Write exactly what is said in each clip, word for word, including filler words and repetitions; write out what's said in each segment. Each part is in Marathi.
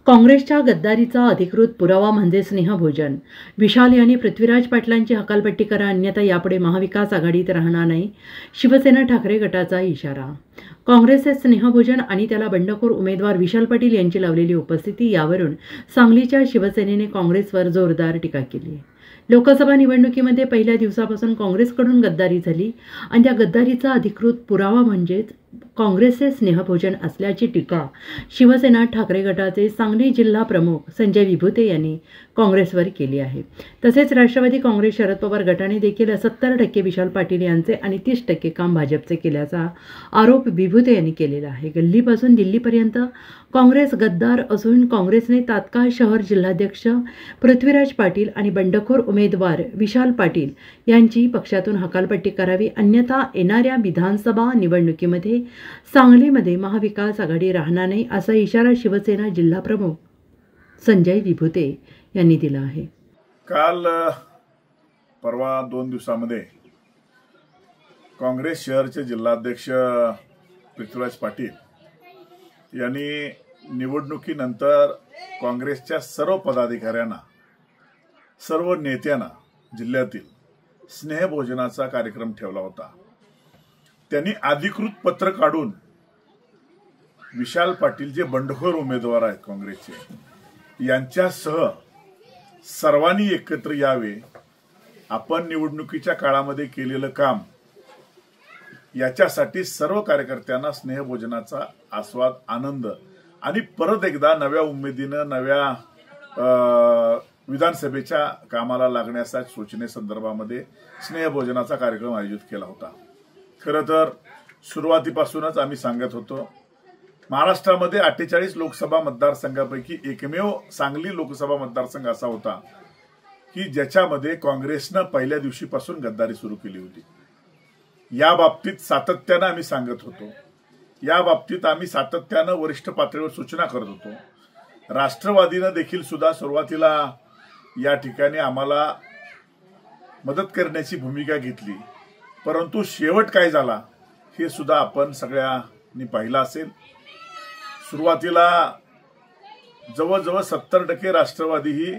काँग्रेसच्या गद्दारीचा अधिकृत पुरावा म्हणजे स्नेहभोजन. विशाल यांनी पृथ्वीराज पाटलांची हकालपट्टी करा, अन्यथा यापुढे महाविकास आघाडीत राहणार नाही. शिवसेना ठाकरे गटाचा इशारा. काँग्रेसचे स्नेहभोजन आणि त्याला बंडखोर उमेदवार विशाल पाटील यांची लावलेली उपस्थिती यावरून सांगलीच्या शिवसेनेने काँग्रेसवर जोरदार टीका केली. लोकसभा निवडणुकीमध्ये पहिल्या दिवसापासून काँग्रेसकडून गद्दारी झाली आणि त्या गद्दारीचा अधिकृत पुरावा म्हणजेच काँग्रेसचे स्नेहभोजन असल्याची टीका शिवसेना ठाकरे गटाचे सांगली जिल्हा प्रमुख संजय विभुते यांनी काँग्रेसवर केली आहे. तसेच राष्ट्रवादी काँग्रेस शरद पवार गटाने देखील सत्तर टक्के विशाल पाटील यांचे आणि तीस टक्के काम भाजपचे केल्याचा आरोप विभुते यांनी केलेला आहे. गल्लीपासून दिल्लीपर्यंत काँग्रेस गद्दार असून काँग्रेसने तात्काळ शहर जिल्हाध्यक्ष पृथ्वीराज पाटील आणि बंडखोर उमेदवार विशाल पाटील यांची पक्षातून हकालपट्टी करावी, अन्यथा येणाऱ्या विधानसभा निवडणुकीमध्ये सांगलीमध्ये महाविकास आघाडी राहणार नाही असा इशारा शिवसेना जिल्हा प्रमुख संजय विभुते यांनी दिला आहे. काल परवा दोन दिवसांमध्ये काँग्रेस शहरचे जिल्हाध्यक्ष पृथ्वीराज पाटील यांनी निवडणुकीनंतर काँग्रेसच्या सर्व पदाधिकाऱ्यांना, सर्व नेत्यांना जिल्ह्यातील स्नेहभोजनाचा कार्यक्रम ठेवला होता. त्यांनी अधिकृत पत्र काढून विशाल पाटील जे बंडखोर उमेदवार आहेत काँग्रेसचे यांच्यासह सर्वांनी एकत्र यावे, आपण निवडणुकीच्या काळामध्ये केलेलं काम याच्यासाठी सर्व कार्यकर्त्यांना स्नेहभोजनाचा आस्वाद, आनंद आणि परत एकदा नव्या उमेदीनं नव्या विधानसभेच्या कामाला लागण्याच्या सूचनेसंदर्भामध्ये स्नेहभोजनाचा कार्यक्रम आयोजित केला होता. खरं तर सुरुवातीपासूनच आम्ही सांगत होतो, महाराष्ट्रामध्ये अठ्ठेचाळीस लोकसभा मतदारसंघापैकी एकमेव सांगली लोकसभा मतदारसंघ असा होता की ज्याच्यामध्ये काँग्रेसनं पहिल्या दिवशीपासून गद्दारी सुरू केली होती. या बाबतीत सातत्यानं आम्ही सांगत होतो, या बाबतीत आम्ही सातत्यानं वरिष्ठ पातळीवर सूचना करत होतो. राष्ट्रवादीनं देखील सुद्धा सुरुवातीला या ठिकाणी आम्हाला मदत करण्याची भूमिका घेतली, परंतु शेवट काय झाला हे सुद्धा आपण सगळ्यांनी पाहिलं असेल. सुरुवातीला जवळजवळ सत्तर टक्के राष्ट्रवादी ही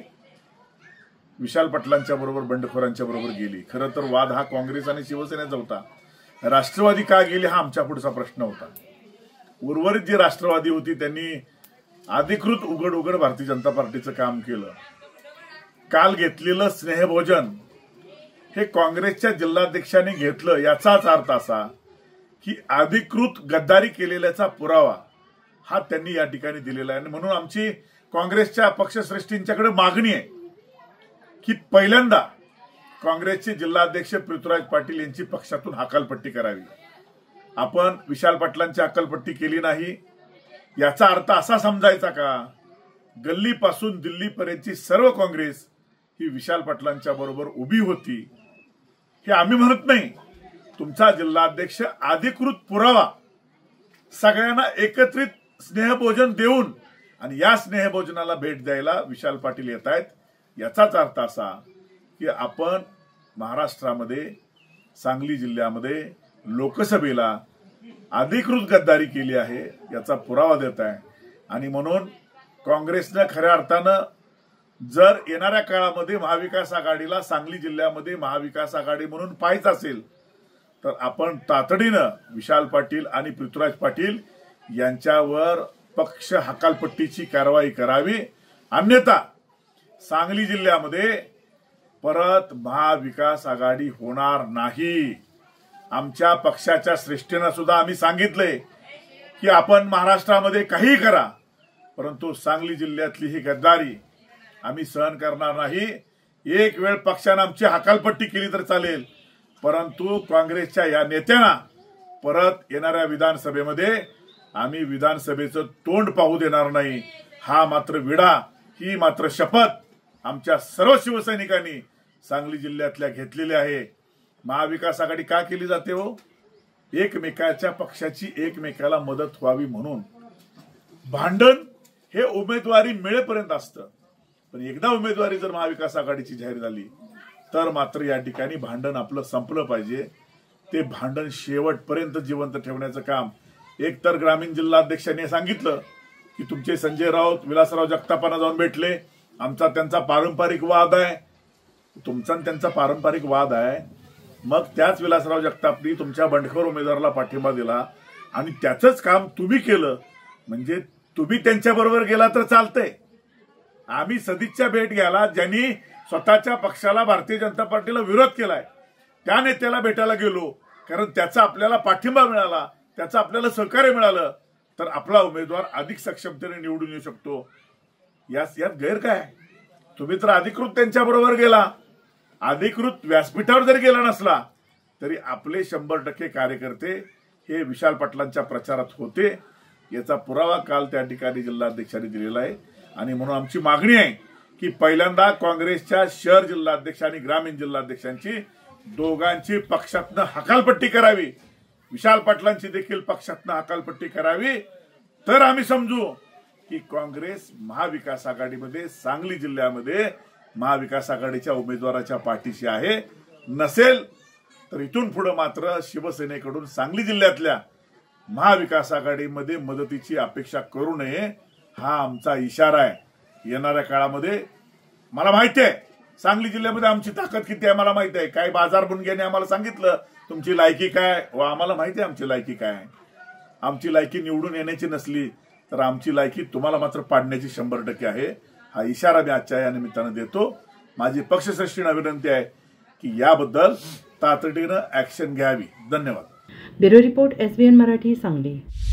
विशाल पाटलांच्या बरोबर, बंडखोरांच्या बरोबर गेली. खरं तर वाद हा काँग्रेस आणि शिवसेनेचा होता. राष्ट्रवादी का गेली हा आमच्या पुढचा प्रश्न होता. उर्वरित जी राष्ट्रवादी होती त्यांनी अधिकृत उघड उघड भारतीय जनता पार्टीचं काम केलं. काल घेतलेलं स्नेहभोजन हे काँग्रेसच्या जिल्हाध्यक्षांनी घेतलं, याचाच अर्थ असा की अधिकृत गद्दारी केलेल्याचा पुरावा हा त्यांनी या ठिकाणी दिलेला आहे. म्हणून आमची काँग्रेसच्या पक्षश्रेष्ठींच्याकडे मागणी आहे की पहिल्यांदा काँग्रेसचे जिल्हाध्यक्ष पृथ्वीराज पाटील यांची पक्षातून हकालपट्टी करावी. आपण विशाल पाटलांची हकालपट्टी केली नाही याचा अर्थ असा समजायचा का गल्लीपासून दिल्लीपर्यंतची सर्व काँग्रेस ही विशाल पाटलांच्या बरोबर उभी होती? हे आम्ही म्हणत नाही. तुमचा जिल्हाध्यक्ष अधिकृत पुरावा सगळ्यांना एकत्रित स्नेहभोजन देऊन आणि या स्नेहभोजनाला भेट द्यायला विशाल पाटील येत आहेत, याचाच अर्थ असा की आपण महाराष्ट्रामध्ये सांगली जिल्ह्यामध्ये लोकसभेला अधिकृत गद्दारी केली आहे याचा पुरावा देत आहे. आणि म्हणून काँग्रेसनं खऱ्या अर्थानं जर येणाऱ्या काळामध्ये महाविकास आघाडीला सांगली जिल्ह्यामध्ये महाविकास आघाडी म्हणून पाहायचं असेल तर आपण तातडीनं विशाल पाटील आणि पृथ्वीराज पाटील यांच्यावर पक्ष हकालपट्टीची कारवाई करावी, अन्यथा सांगली जिल्ह्यामध्ये परत महाविकास आघाडी होणार नाही. आमच्या पक्षाच्या श्रेष्ठींना सुद्धा आम्ही सांगितले की आपण महाराष्ट्रामध्ये काही करा, परंतु सांगली जिल्ह्यातली ही गद्दारी आम्ही सहन करणार नाही. एक वेळ पक्षानं आमची हकालपट्टी केली तर चालेल, परंतु काँग्रेसच्या या नेत्यांना परत येणाऱ्या विधानसभेमध्ये आम्ही विधानसभेचं तोंड पाहू देणार नाही. हा मात्र विडा, ही मात्र शपथ आमच्या सर्व शिवसैनिकांनी सांगली जिल्ह्यातल्या घेतलेली आहे. महाविकास आघाडी का केली जाते हो? एकमेकाच्या पक्षाची एकमेकाला मदत व्हावी म्हणून. भांडण हे उमेदवारी मिळेपर्यंत असतं, पण एकदा उमेदवारी जर महाविकास आघाडीची जाहीर झाली तर मात्र या ठिकाणी भांडण आपलं संपलं पाहिजे. ते भांडण शेवटपर्यंत जिवंत ठेवण्याचं काम एकतर ग्रामीण जिल्हाध्यक्षांनी सांगितलं की तुमचे संजय राऊत विलासराव जगतापांना जाऊन भेटले, आमचा त्यांचा पारंपरिक वाद आहे. तुमचा आणि त्यांचा पारंपरिक वाद आहे, मग त्याच विलासराव जगतापनी तुमच्या बंडखोर उमेदवाराला पाठिंबा दिला आणि त्याचंच काम तुम्ही केलं, म्हणजे तुम्ही त्यांच्याबरोबर गेला तर चालतंय. आम्ही सदिच्छा भेट घ्यायला ज्यांनी स्वतःच्या पक्षाला भारतीय जनता पार्टीला विरोध केलाय त्या नेत्याला भेटायला गेलो, कारण त्याचा आपल्याला पाठिंबा मिळाला, त्याचं आपल्याला सहकार्य मिळालं तर आपला उमेदवार अधिक सक्षमतेने निवडून येऊ शकतो. यास यात गैर काय? तुम्ही तर अधिकृत त्यांच्याबरोबर गेला, अधिकृत व्यासपीठावर जरी गेला नसला तरी आपले शंभर टक्के कार्यकर्ते हे विशाल पाटलांच्या प्रचारात होते. याचा पुरावा काल त्या ठिकाणी जिल्हाध्यक्षांनी दिलेला आहे. आणि म्हणून आमची मागणी आहे की पहिल्यांदा काँग्रेसच्या शहर जिल्हाध्यक्ष आणि ग्रामीण जिल्हाध्यक्षांची दोघांची पक्षातनं हकालपट्टी करावी, विशाल पाटलांची देखील पक्षातनं हकालपट्टी करावी, तर आम्ही समजू की काँग्रेस महाविकास आघाडीमध्ये सांगली जिल्ह्यामध्ये महाविकास आघाडीच्या उमेदवाराच्या पाठीशी आहे. नसेल तर इथून पुढे मात्र शिवसेनेकडून सांगली जिल्ह्यातल्या महाविकास आघाडीमध्ये मदतीची अपेक्षा करू नये, हा आमचा इशारा आहे. येणाऱ्या काळामध्ये मला माहिती आहे सांगली जिल्ह्यामध्ये आमची ताकद किती आहे, मला माहिती आहे. काही बाजार बुनग्याने आम्हाला सांगितलं तुमची लायकी काय, व आम्हाला माहिती आहे आमची लायकी काय. आमची लायकी निवडून येण्याची नसली तर आमची लायकी तुम्हाला मात्र पाडण्याची शंभर टक्के आहे. हा इशारा मी आजच्या या निमित्तानं देतो. माझी पक्षश्रेष्ठींना विनंती आहे की याबद्दल तातडीनं ऍक्शन घ्यावी. धन्यवाद. Bureau report, SBN Marathi, Sangli.